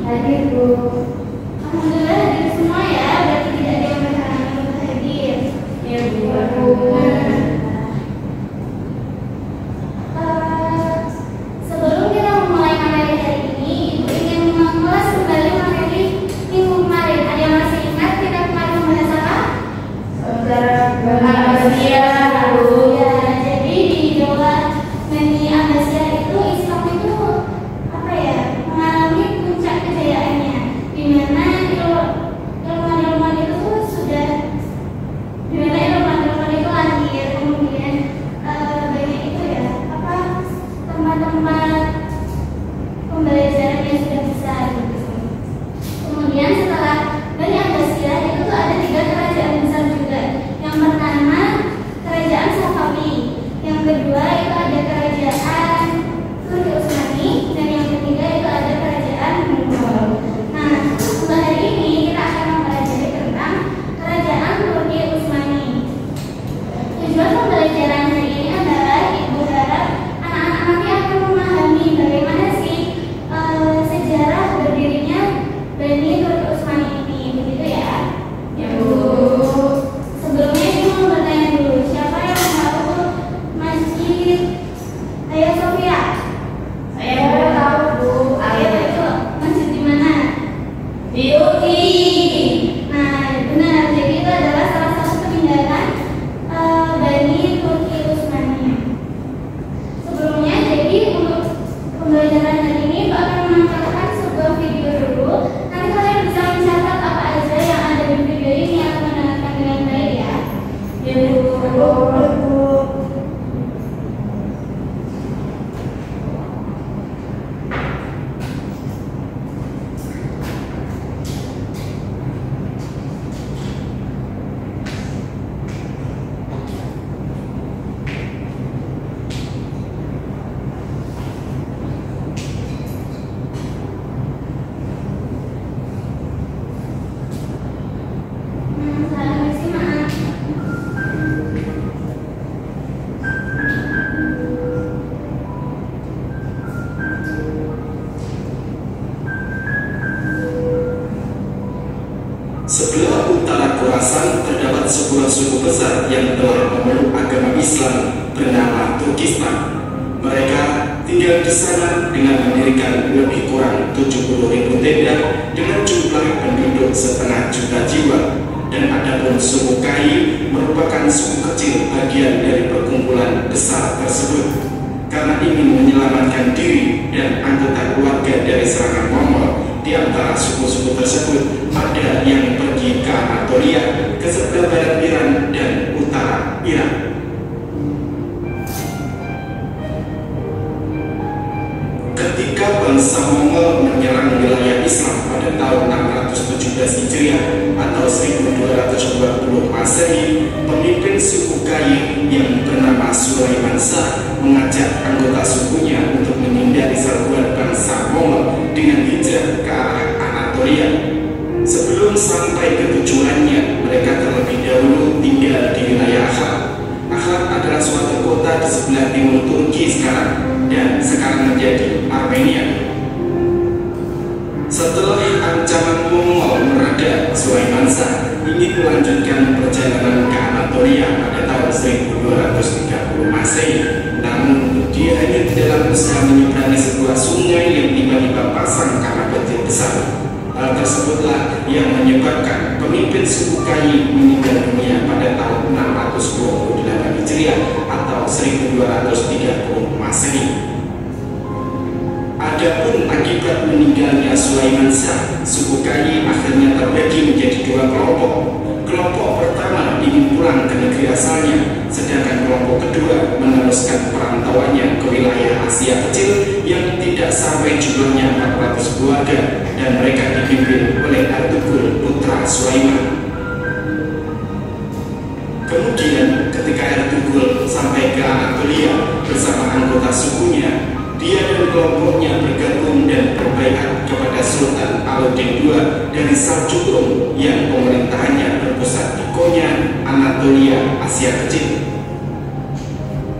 Hadir, Bu. Alhamdulillah hadir semua ya, berarti tidak ada yang berhalangan untuk hadir. Ya, Bu. Sebelum kita memulai materi hari ini, Ibu ingin mengulas kembali materi minggu kemarin. Ada yang masih ingat kita kemarin membahas apa? Abbasiyah, Bu. Ya, jadi di Daulah Bani Abbasiyah itu Islam itu apa ya? Mengalami puncak kejayaannya, di mana ilmuwan itu sudah, di mana ilmuwan itu lahir, kemudian banyak itu ya apa tempat-tempat pembelajaran yang sudah besar gitu. Kemudian setelah Bani Abbasiyah itu tuh ada 3 kerajaan besar juga. Yang pertama kerajaan Safawi, yang kedua itu ada kerajaan Turki Utsmani, dan yang ketiga itu ada kerajaan Mongol. Nah, untuk hari ini kita akan mempelajari tentang kerajaan Turki Utsmani. Tujuan pembelajaran hari ini adalah Ibu harap anak-anak nanti akan memahami bagaimana sih sejarah berdirinya Bani Turki Utsmani ini, begitu ya? Ya, Bu. Sebelumnya Ibu mau bertanya dulu, siapa yang tahu Masjid Hagia Sophia? Saya tahu, Bu. Ayo itu masjid di mana? Di UI. Nah, benar. Jadi itu adalah salah satu peninggalan Bani Turki Utsmani. Sebelumnya, jadi untuk pembelajaran hari ini Pak akan menampilkan sebuah video dulu. Nanti kalian bisa mencatat apa aja yang ada di video ini atau mendengarkan dengan baik ya. Ya, Bu. Selamat siang. Sebelah utara Khorasan terdapat sebuah suku besar yang telah memeluk agama Islam bernama Turkistan. Mereka tinggal di sana dengan mendirikan lebih kurang 70.000 tenda dengan jumlah penduduk 1,5 juta jiwa. Dan adapun suku Kai merupakan suku kecil bagian dari perkumpulan besar tersebut. Karena ingin menyelamatkan diri dan anggota keluarga dari serangan Mongol, di antara suku-suku tersebut ada yang pergi ke Anatolia, ke sebelah barat Iran dan utara Iran. Ketika bangsa Mongol menyerang wilayah Islam pada tahun 617 Hijriah atau 1220 Masehi, pemimpin suku Kai yang bernama Sulaiman Shah mengajak anggota sukunya untuk menghindari serbuan bangsa Mongol dengan hijrah ke arah Anatolia. Sebelum sampai ke tujuannya, mereka terlebih dahulu tinggal di wilayah Ahad. Ahad adalah suatu kota di sebelah timur Turki sekarang, dan sekarang menjadi Armenia. Setelah ancaman Mongol mereda, Sulaiman Shah ingin melanjutkan perjalanan ke Anatolia pada tahun 1230 Masehi. Namun dia hanya dalam usaha menyeberangi sebuah sungai yang tiba-tiba pasang karena banjir besar. Hal tersebutlah yang menyebabkan pemimpin suku Kai meninggal dunia pada tahun 628 Hijriah atau 1230 Masehi. Adapun akibat meninggalnya Sulaiman Shah, suku Kai akhirnya terbagi menjadi 2 kelompok. Kelompok pertama ingin pulang ke negeri asalnya, sedangkan kelompok kedua meneruskan perantauannya ke wilayah Asia Kecil yang tidak sampai jumlahnya 400 keluarga, dan mereka dipimpin oleh Ertugrul putra Sulaiman. Kemudian ketika Ertugrul sampai ke Anatolia bersama anggota sukunya, dia dan kelompoknya bergabung dan berbaiat kepada Sultan Alauddin II dari Saljukum yang pemerintahannya berpusat di Konya, Anatolia, Asia Kecil.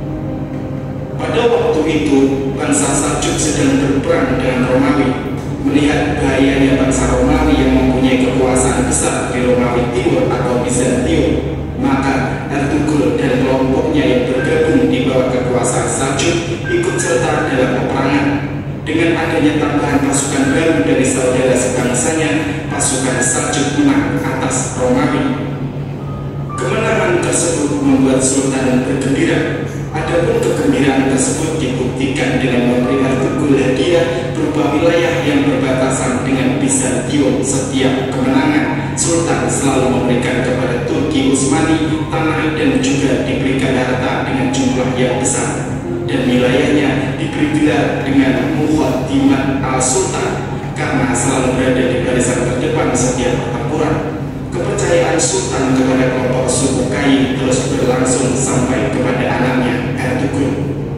Pada waktu itu, bangsa Saljuk sedang berperang dengan Romawi. Melihat bahayanya bangsa Romawi yang mempunyai kekuasaan besar di Romawi Timur atau Bizantium, maka Ertugrul dan kelompoknya yang bergabung di bawah kekuasaan Saljuk ikut serta dalam peperangan. Dengan adanya tambahan pasukan baru dari saudara sebangsanya, pasukan Saljuk menang atas Romawi. Kemenangan tersebut membuat Sultan bergembira. Adapun kegembiraan tersebut dibuktikan dengan memberi Ertugrul hadiah berupa wilayah yang berbatasan dengan Bizantium. Setiap kemenangan, Sultan selalu memberikan kepada Turki Utsmani tanah dan juga diberikan harta dengan jumlah yang besar. Dan wilayahnya diberi gelar dengan Muqaddimat al-Sultan karena selalu berada di barisan terdepan setiap pertempuran. Kepercayaan Sultan kepada kelompok suku Kai terus berlangsung sampai kepada anaknya Ertugrul.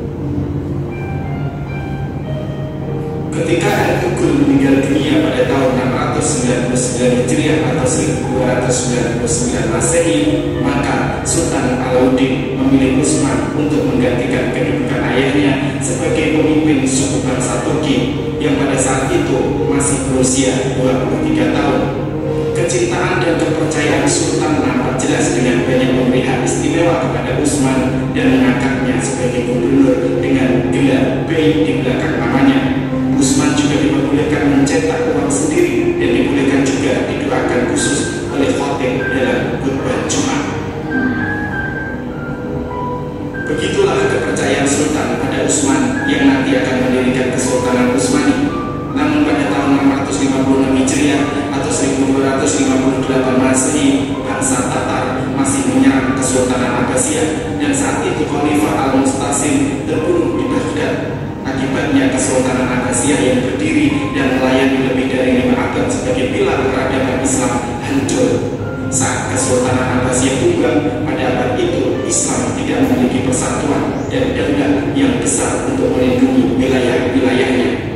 Ketika Ertugrul meninggal dunia pada tahun 699 Hijriah atau 1299 Masehi, maka Sultan Alauddin memilih Utsman untuk menggantikan kedudukan ayahnya sebagai pemimpin suku bangsa Turki yang pada saat itu masih berusia 23 tahun. Kecintaan dan kepercayaan Sultan nampak jelas dengan banyak memberi hak istimewa kepada Utsman dan mengangkatnya sebagai gubernur dengan gelar Bey di belakang namanya. Utsman juga diperbolehkan mencetak uang sendiri dan dibolehkan juga didoakan khusus oleh khotib dalam khutbah Jumat. Begitulah kepercayaan Sultan pada Utsman yang nanti akan mendirikan Kesultanan Utsmani. Namun pada tahun 656 Hijriah atau 1258 Masehi, bangsa Tatar masih menyerang Kesultanan Abbasiyah dan saat itu Khalifah Al-Mustasim terbunuh di Baghdad. Akibatnya Kesultanan Abbasiyah yang berdiri dan melayani lebih dari 5 abad sebagai pilar peradaban Islam hancur. Saat Kesultanan Abbasiyah tunggal, pada abad itu Islam tidak memiliki persatuan dan daulah yang besar untuk melindungi wilayah-wilayahnya.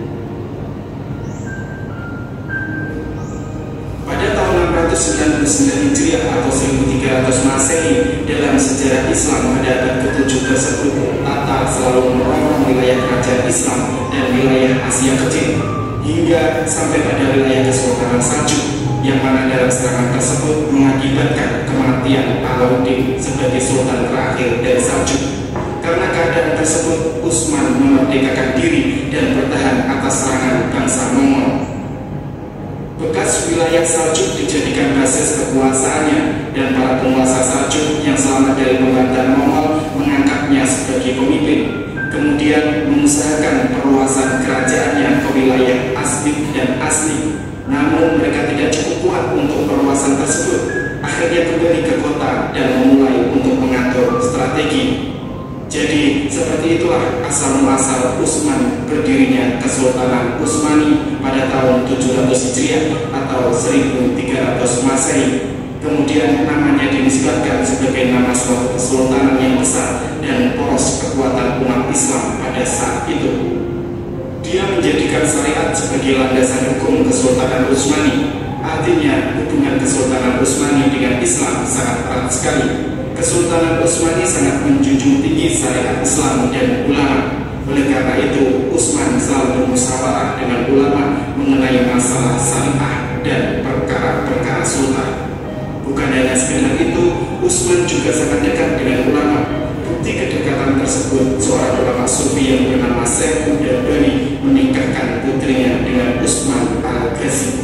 Pada tahun 699 Hijriah atau 1300 Masehi, dalam sejarah Islam pada abad ke-7 tersebut, Tatar selalu merongrong wilayah kerajaan Islam dan wilayah Asia Kecil hingga sampai pada wilayah Kesultanan Saljuk, yang mana dalam serangan tersebut mengakibatkan kematian Alauddin sebagai sultan terakhir dari Saljuk. Karena keadaan tersebut, Utsman memerdekakan diri dan bertahan atas serangan bangsa Mongol. Bekas wilayah Saljuk dijadikan basis kekuasaannya dan para penguasa Saljuk yang selamat dari pembantahan Mongol mengangkatnya sebagai pemimpin. Kemudian mengusahakan perluasan kerajaannya ke wilayah Asbik dan Asli. Namun mereka tidak cukup kuat untuk perluasan tersebut. Akhirnya kembali ke kota dan memulai untuk mengatur strategi. Jadi seperti itulah asal-muasal Utsman berdirinya Kesultanan Utsmani pada tahun 700 Hijriah atau 1300 Masehi. Kemudian namanya dinisbatkan sebagai nama suatu kesultanan yang besar dan poros kekuatan umat Islam pada saat itu. Dia menjadikan syariat sebagai landasan hukum Kesultanan Utsmani. Artinya hubungan Kesultanan Utsmani dengan Islam sangat erat sekali. Kesultanan Utsmani sangat menjunjung tinggi syariat Islam dan ulama. Oleh karena itu, Utsman selalu bermusyawarah dengan ulama mengenai masalah syariah dan perkara-perkara sultan. Bukan hanya sekedar itu, Utsman juga sangat dekat dengan ulama. Bukti kedekatan tersebut, seorang ulama sufi yang bernama Syekh Mudabari menikahkan putrinya dengan Utsman al-Ghazi.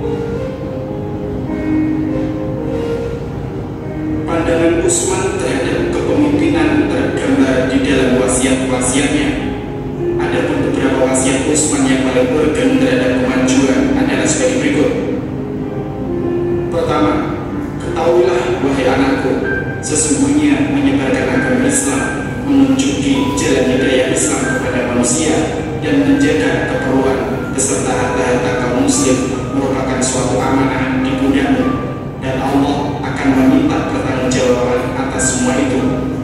Pandangan Utsman terhadap kepemimpinan tergambar di dalam wasiat-wasiatnya. Adapun beberapa wasiat Utsman yang paling bergen terhadap kemajuan adalah sebagai berikut. Pertama, ketahuilah wahai anakku, sesungguhnya menyebarkan agama Islam, menunjuki jalan hidayah Islam kepada manusia dan menjaga keperluan beserta harta-harta kaum muslim merupakan suatu amanah di pundakmu, dan Allah akan meminta pertanggungjawaban atas semua itu.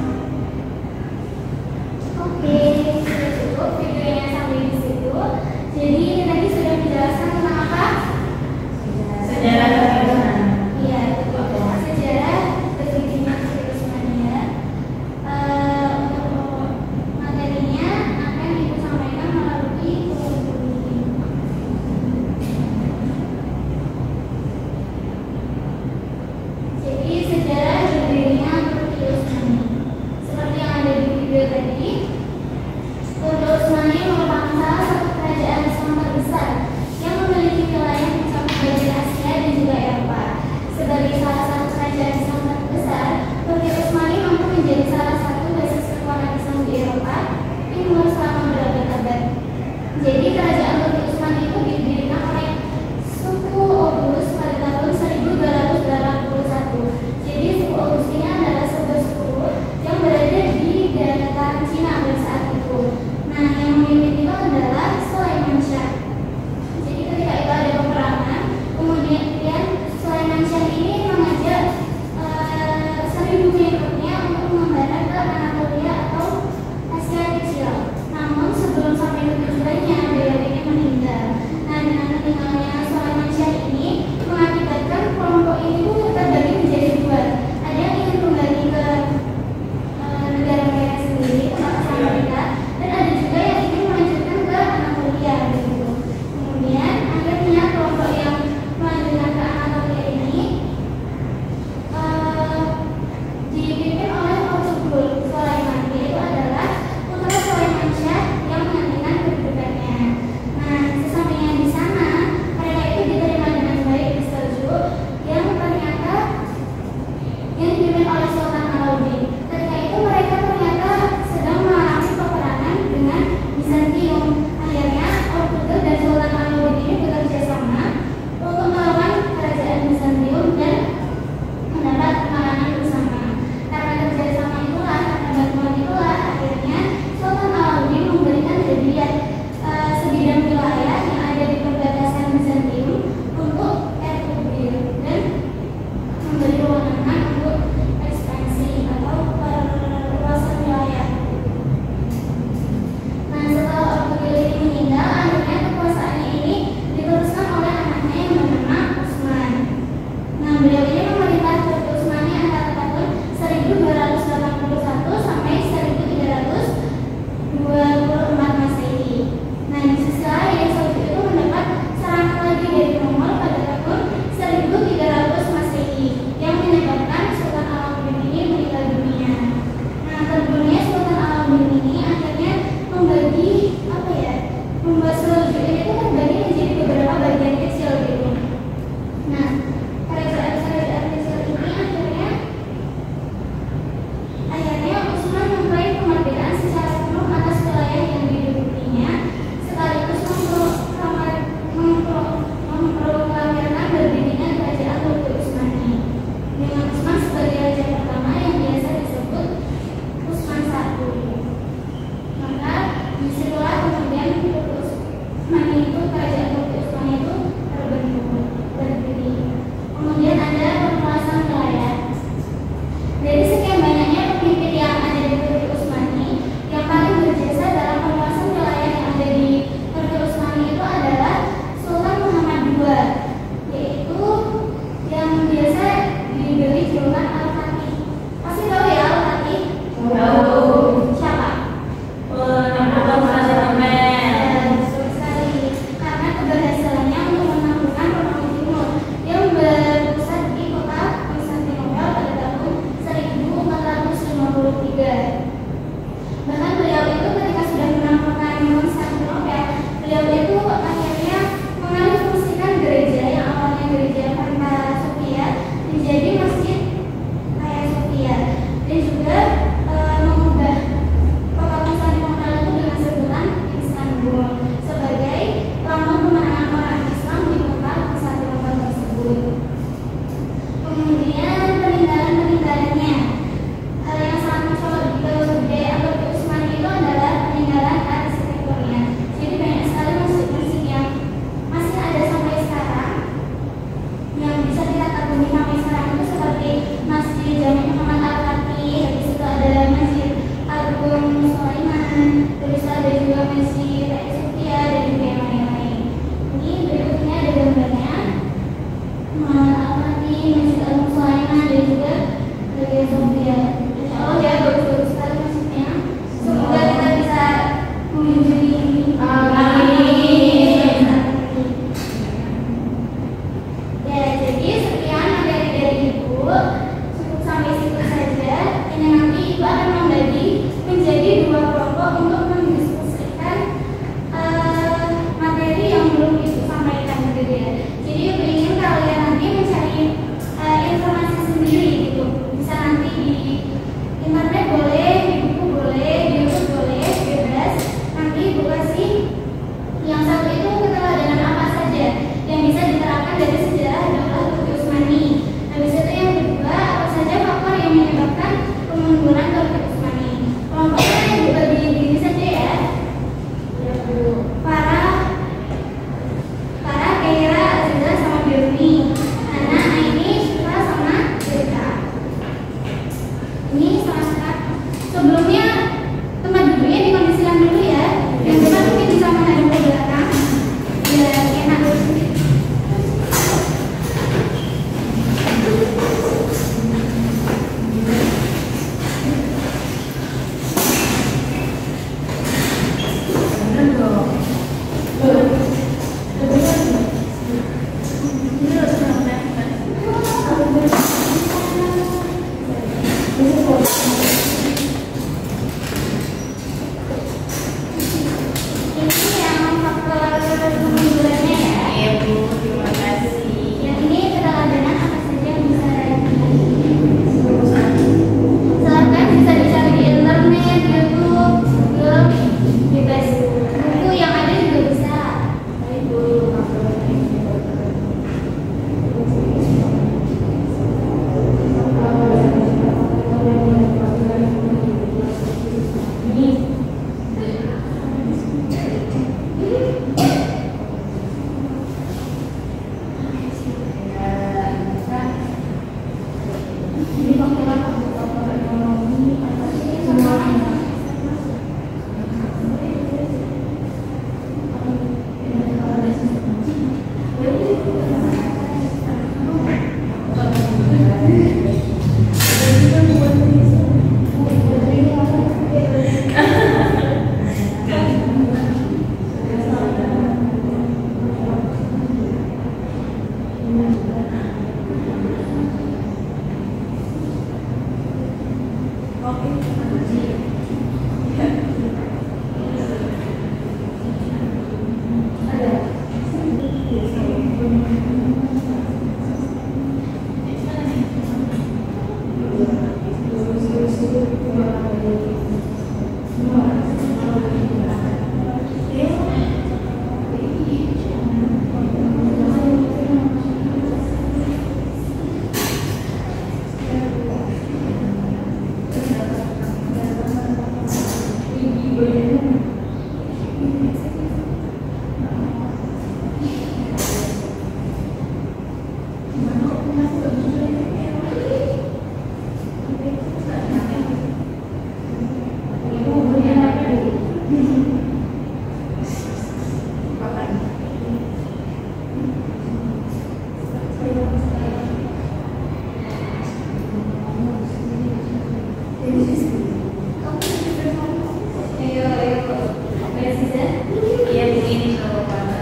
Oke, sudah cukup videonya sampai di situ. Jadi tadi sudah dijelaskan tentang apa? Sejarah keagamaan. Iya, betul. Sejarah berdirinya Utsmania. Untuk materinya akan ibu sampaikan melalui kolom ini. Al-Fatih, Masjid Al-Musaimah, dan juga Hagia Sophia. Insya Allah ya, bagus-bagus sekali maksudnya. Semoga kita bisa mengunjungi ini. Amin. Ya, jadi sekian materi dari Ibu. Cukup sampai situ saja. Ini nanti Ibu akan membagi menjadi 2 kelompok untuk mendiskusikan materi yang belum Ibu sampaikan gitu ya. Jadi Ibu ingin kalian nanti mencari informasi sendiri gitu. Bisa nanti di internet boleh, di buku boleh, di YouTube boleh, bebas. Nanti Ibu kasih yang satu itu keteladanan apa saja yang bisa diterapkan dari sejarah Daulah Turki Utsmani. Habis itu yang kedua, apa saja faktor yang menyebabkan kemunduran Turki Utsmani. Kelompoknya yang dibagi begini saja ya. Para Keira, Aziza sama Biruni, Hana, Aini, Syufa sama Zeta. Ini sangat sebelumnya tempat duduknya dikondisikan dulu ya. Yang depan mungkin bisa menghadap ke belakang biar enak dulu. Ini yang faktor kemundurannya ya. Iya Bu, terima kasih. Yang ini keteladanan apa saja yang bisa silakan bisa dicari di internet, YouTube, Google, bebas. Buku yang ada juga bisa. Ini faktor ekonomi apa sih semuanya? Iya Bu, ini kalau Bapak.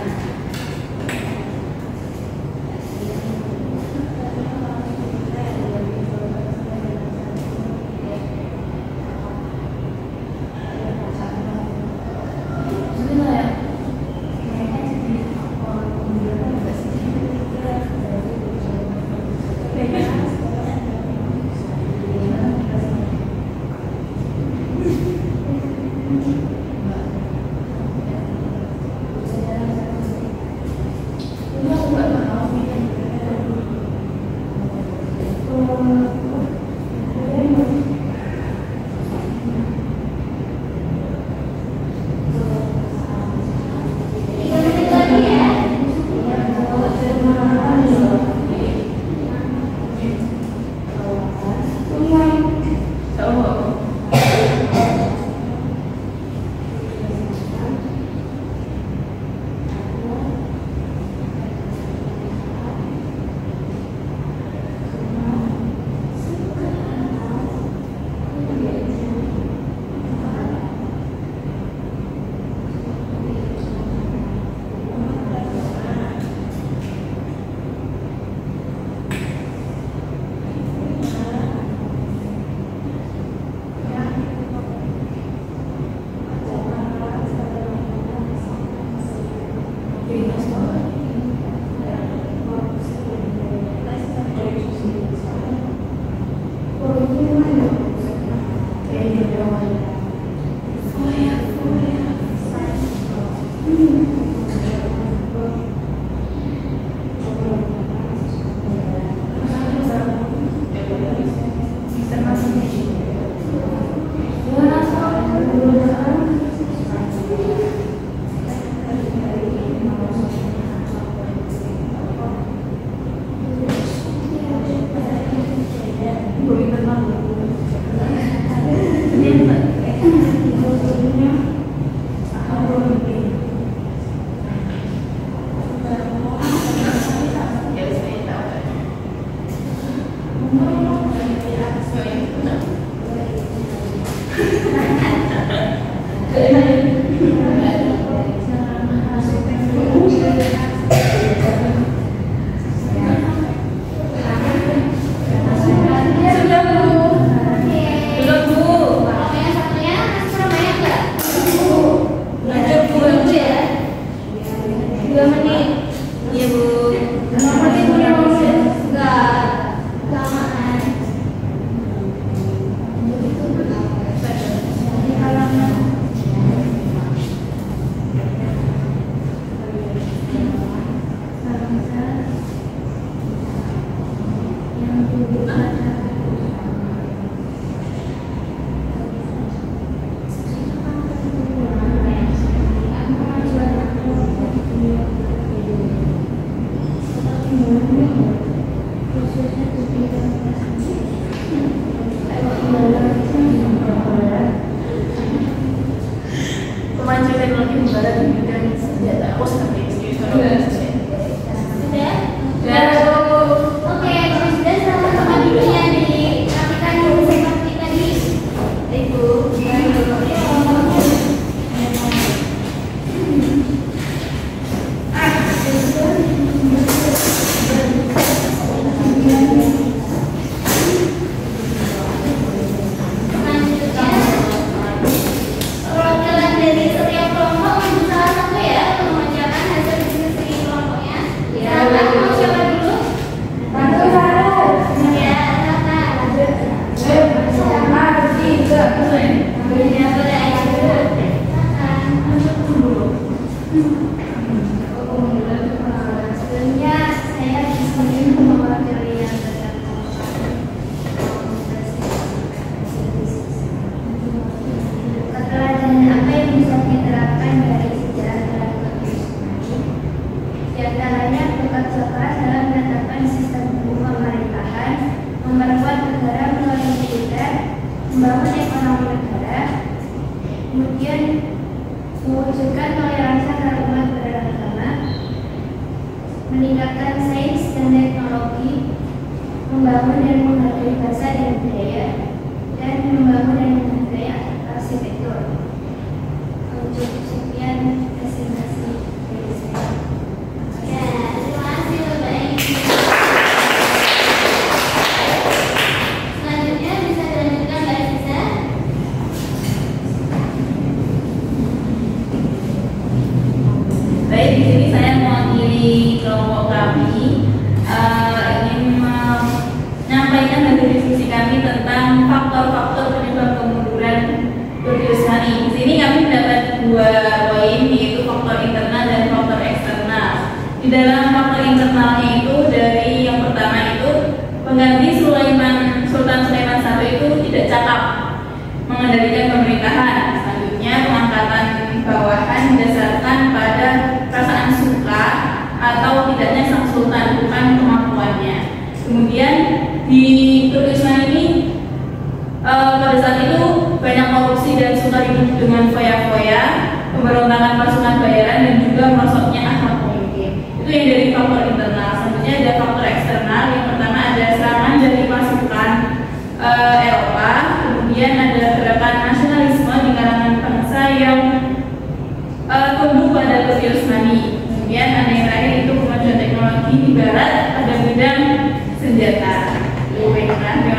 Kemajuan teknologi membarat di bidang senjata. Aku seperti itu. Sudah? Dan Oke, kalau sudah sama-sama dulu ya dirapikan dulu seperti tadi. Ibu. Perwakilan dari setiap kelompok untuk salah satu ya untuk membacakan hasil diskusi kelompoknya. Silakan, mau siapa dulu? Ya, silakan. Ya, boleh aja dulu. Sebelumnya saya di sini mewakili yang keteladanan apa yang bisa diterapkan dari sejarah tradisi ini? Di antaranya bekerja keras dalam menetapkan sistem hukum pemerintahan, memperkuat negara melalui militer, membangun ekonomi negara, kemudian mewujudkan toleransi antar umat beragama, meningkatkan sains dan teknologi, membangun dan menghargai bahasa dan budaya, dan membangun dan menghargai arsitektur. Untuk sekian presentasi dari saya. Ya, terima kasih Bapak Ibu. Selanjutnya bisa dilanjutkan Mbak Lisa. baik, di sini saya mewakili kelompok kami ingin menyampaikan hasil diskusi kami tentang faktor-faktor penyebab kemunduran Turkismani. Di sini kami mendapat 2 poin, yaitu faktor internal dan faktor eksternal. Di dalam faktor internalnya itu dari yang pertama itu pengganti Sultan Sulaiman I itu tidak cakap mengendalikan pemerintahan. Selanjutnya pengangkatan bawahan didasarkan pada perasaan suka atau tidaknya sang sultan, bukan kemampuannya. Kemudian di Turkistan ini pada saat itu banyak korupsi dan suka hidup dengan foya-foya, pemberontakan pasukan bayaran dan juga merosotnya akhlak pemimpin. Itu yang dari faktor internal. Selanjutnya ada faktor eksternal. Yang pertama ada serangan dari pasukan Eropa, kemudian ada gerakan nasionalisme di kalangan bangsa yang tunduk pada Turkismani. Kemudian ada yang terakhir itu kemajuan teknologi di barat pada bidang senjata. Baiklah.